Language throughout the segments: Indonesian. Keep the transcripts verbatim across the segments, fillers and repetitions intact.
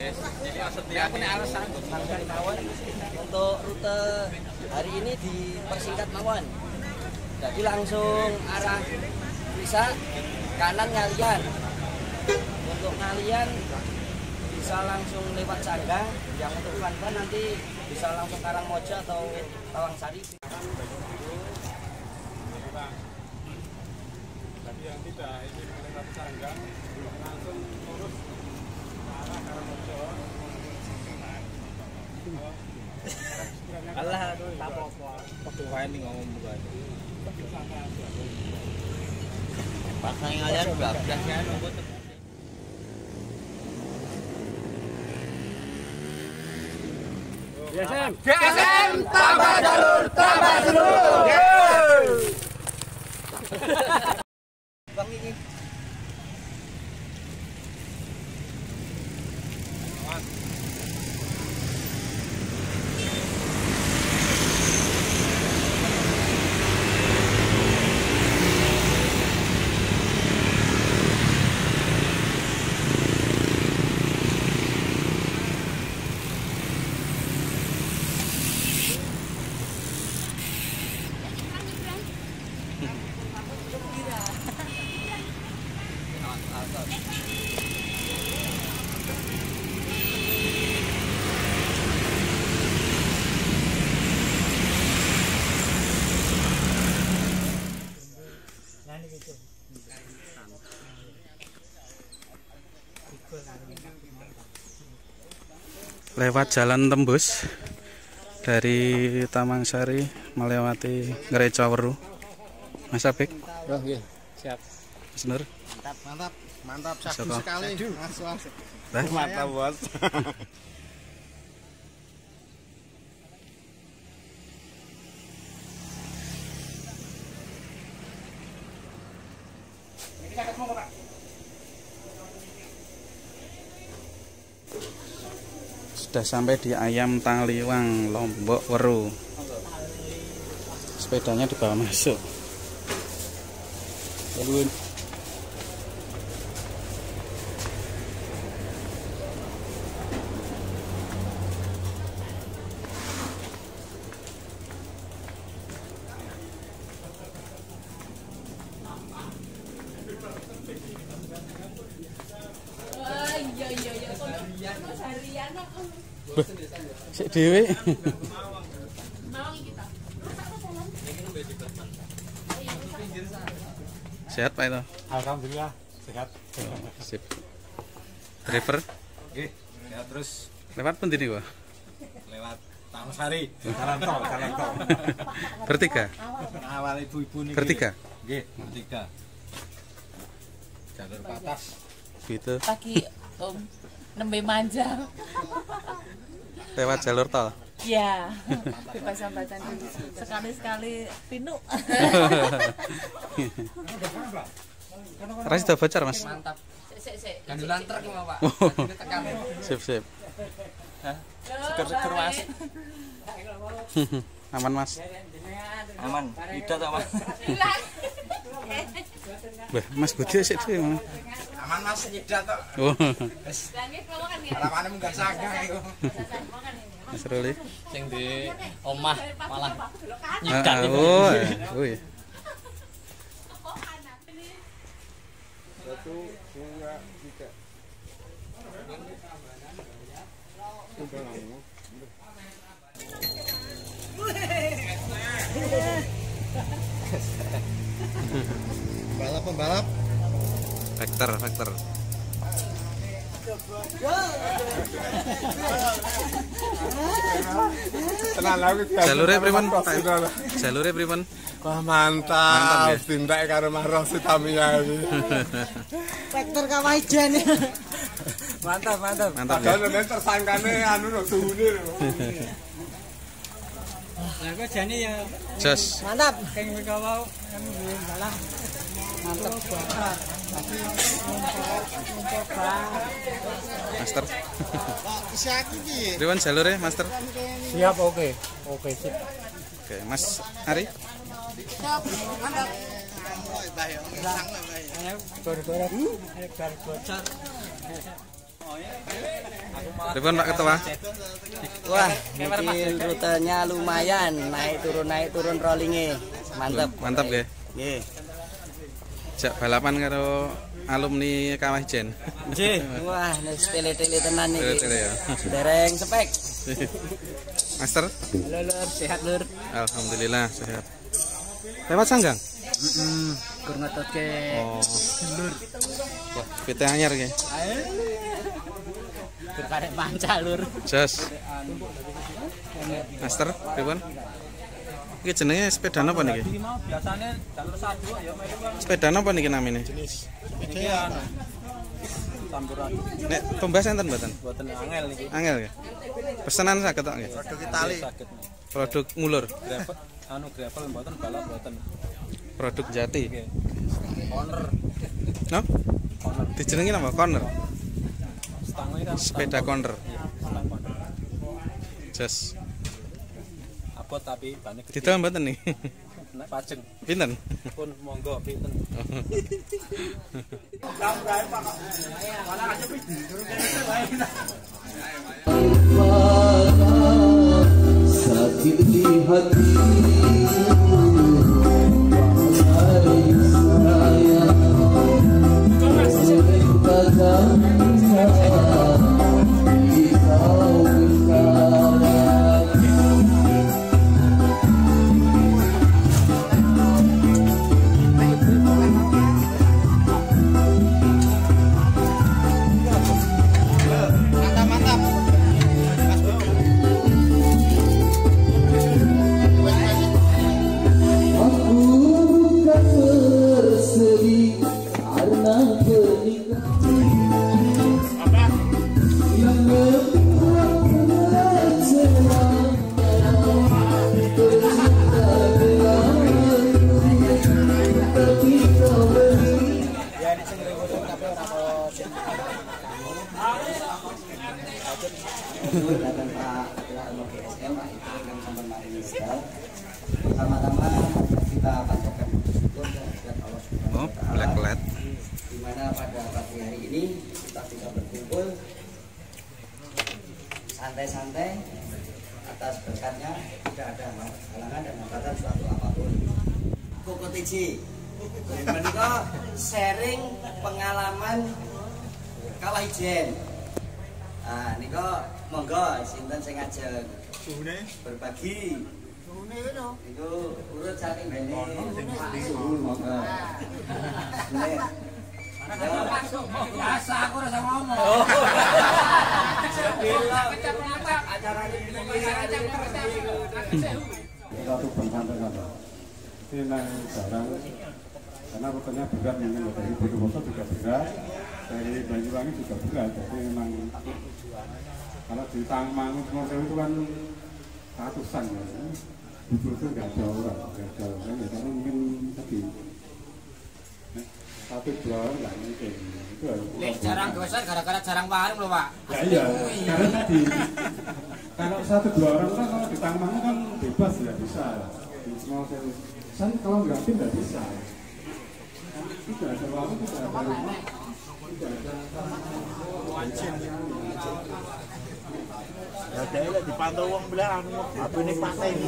Untuk rute hari ini dipersingkat mawon. Jadi langsung arah bisa kanan Ngalian. Untuk Ngalian bisa langsung lewat Canggang. Yang untuk Vanvan nanti bisa langsung Karangmoja atau Tawangsari. Tapi yang tidak ingin melewati Canggang langsung lurus arah Karangmoja. Allah tak apa-apa. Waktu wae ning ngomong bukan. Pasang Ngalian bablas kan nunggu. G S M, G S M tambah jalur, tambah jalur. Bang ini. Lewat jalan tembus dari Tawangsari melewati Gereja Weru. Mas Apik. Oh iya, siap. Mas Nur. Mantap, mantap, mantap satu sekali. Mas, mantap bos. sudah sampai di Ayam Taliwang, Lombok Weru. Sepedanya dibawa masuk. Lalu sik dhewe. Sehat Pak itu? Alhamdulillah sehat. Sip. Driver? Oke, sehat terus. Lewat pun ini Pak? Lewat Tawangsari, jalan tol, jalan tol. Bertiga? Awal ibu-ibu nih. Bertiga? Nggih, bertiga. Jalur patas. Gitu. Pagi Om nembe manja. Lewat jalur tol? Ya, bebas hambatan dulu. Sekali-sekali pinu. Ras sudah bocor Mas? Mantap. Sik sik. Gandulan truk mau Pak. Tekan. Sip sip. Hah? Seger-seger Mas. Aman Mas? Aman. Tidak tak Mas. Bah, Mas Budi sik dhewe. Aman Mas nyedat tok. Oh. Wis. Harapannya munggah sanggah iku. Mas Ruli. Sing di omah malah nyidat. Oh. Oh iya. Satu, dua, tiga. Balap pembalap. Vector, vector. Tenang lagi. Jalure pripun? Jalure pripun? Wah mantap. Tindak karo Maros Tamiya iki. Vektor Kawaijan. mantap, mantap. Mantap ya. Padahal nek tersangkane anu lho suhune lho. Lah kok jane ya Jos. Mantap. keng mereka wau kan balang. Mantap banget. Tapi mencoba Master. Kok isi aku iki. Pripun jalure, Master? siap oke. Oke sip. Oke, Mas Ari. Mantap. Mbah yo, sang Mbah yo. Ayo gor-goran. Ayo gor bocor. Oh ya. Aku Pripun Pak Ketua? Wah, mungkin rutenya lumayan, naik turun naik turun rollingnya, mantap. Mantap nggih. Nggih. Jak balapan karo alumni Kawah Ijen. Nggih. Wah, wis tele-tele tenan iki. Tele-tele ya. Dereng spek. Master? Halo Lur, sehat Lur. Alhamdulillah sehat. Lewat Sanggang? Heeh. Kur ngetotke Oh. Lur. Wah, P T anyar nggih. Kur karek panca Lur. Jos. Master, pripun? Iki jenenge sepeda napa niki? Biasane jalur satu ya melu Sepeda napa niki namine? jenis. Iki anu. Campuran. Nek tumbas enten mboten? Buatan angel niki. Angel nggih. Pesanan saged tok nggih. Produk Itali. Produk mulur, Gravel, anu gravel buatan balap buatan. produk jati. Nggih. Corner, No? corner. Dijenengi napa? Corner. Stangnya kan Sepeda corner. Iya, stang corner. Jos. Abot tapi banyak gede. Didol mboten nih. Nek pajeng Pinten? pun monggo pinten. Sakit di hati Pertama-tama kita panjatkan bersyukur kepada Allah Subhanahu Oh, wa Ta'ala, black-black. di mana pada pagi hari ini kita bisa berkumpul santai-santai atas berkatnya, tidak ada halangan dan hambatan suatu apapun. Koko T J menika sharing pengalaman Kawah Ijen. Ah nika monggo sinten sing ajeng berbagi. Itu urut saking bene. Monggo. Biasa aku rasa ngomong. Acara ini Satu pensampaian. Ini nang barang karena rutenya berat memang dari Bondowoso juga berat, dari Banyuwangi juga berat. Jadi memang kalau di Tangmangu Semua itu kan ratusan ya. Itu itu nggak jauh lah, nggak jauh kan ya. Karena mungkin tadi satu dua orang nggak mungkin. Itu harus. jarang besar gara-gara jarang warung loh Pak. Ya iya, karena tadi kalau satu dua orang kan kalau di Tangmangu kan bebas ya bisa. Di Semua Saya kalau nggak tim nggak bisa. Tidak ada warung, tidak ada rumah, tidak ada wajib. Ya ada dipantau wong belah anu apa ini pantai ini.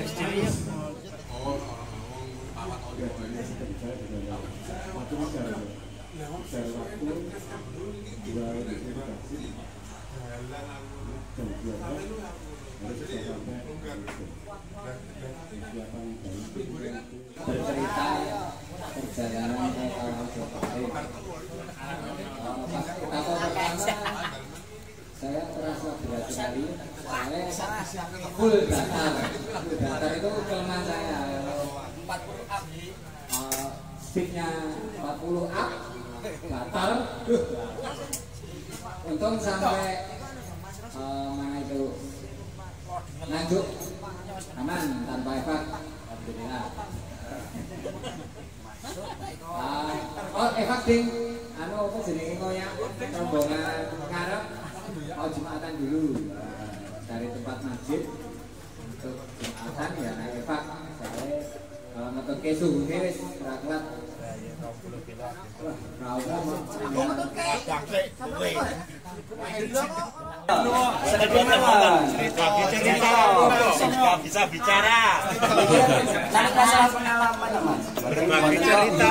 Bercerita perjalanan ke Kawah saya terasa berat sekali. Saya full datar. Datar itu kelemahan saya. empat puluh up. Uh, speednya empat puluh up. Datar. Untung sampai uh, mana itu Nganjuk aman tanpa efek. Alhamdulillah. Uh, oh efek ding. Anu apa jenenge ngoyak rombongan ngarep mau jumatan dulu dari tempat masjid untuk jumatan ya naik efek. Saya Kalau ngetutke suhuke wis ora kuat. Bisa bicara. Sangat masalah pengalaman, Mas. Berbagi cerita,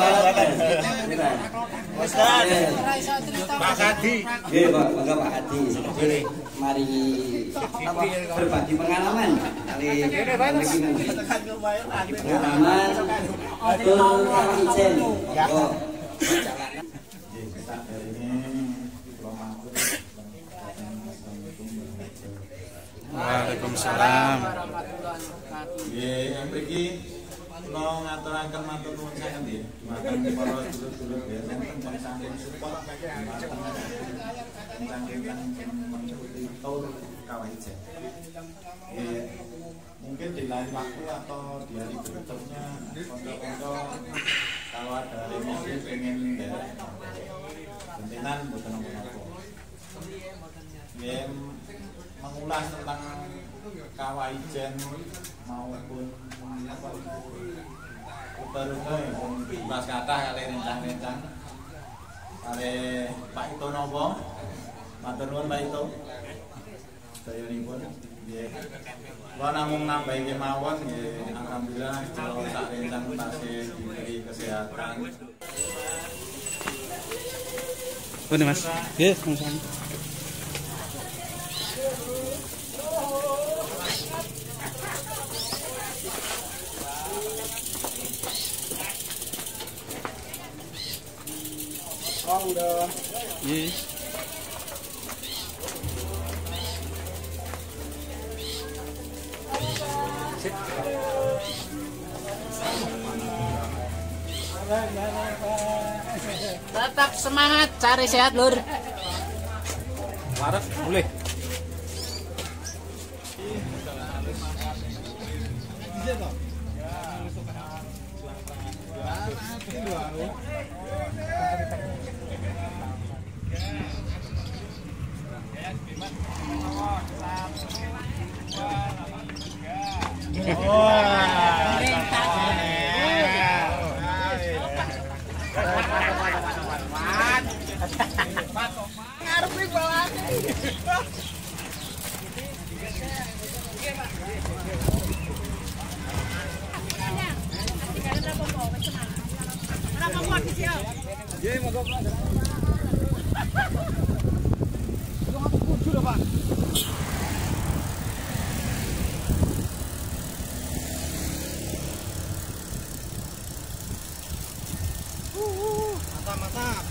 Ustaz. Pak Hadi. Nggih, Pak, bangga Pak Hadi. Mari apa berbagi pengalaman kali pengalaman betul Kang Ijen. Oh. Waalaikumsalam. Nggih, yang mriki kula ngaturaken matur nuwun sanget nggih. Dumateng para dulur-dulur nggih wonten saking support Kawaijen. Nggih, mungkin di lain waktu atau di hari berikutnya konco-konco kalau ada remisi pengen derek bentenan mboten napa-napa. Nggih, mengulas tentang Kawaijen maupun rute-rute pas kata kali rencang-rencang kali Pak Ito nopo matur nuwun Pak Ito dayanipun nggih kula namung nambahi kemawon nggih alhamdulillah kalau sak rencang tasih diberi kesehatan. Ini Mas. Nggih, sama-sama. Iya. Tetap semangat cari sehat lur. Warak boleh. Mantap.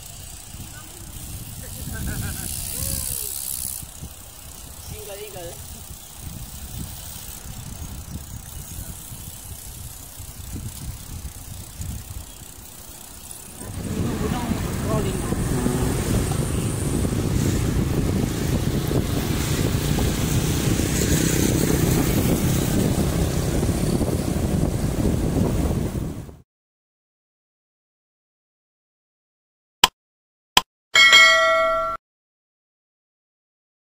Single eagle.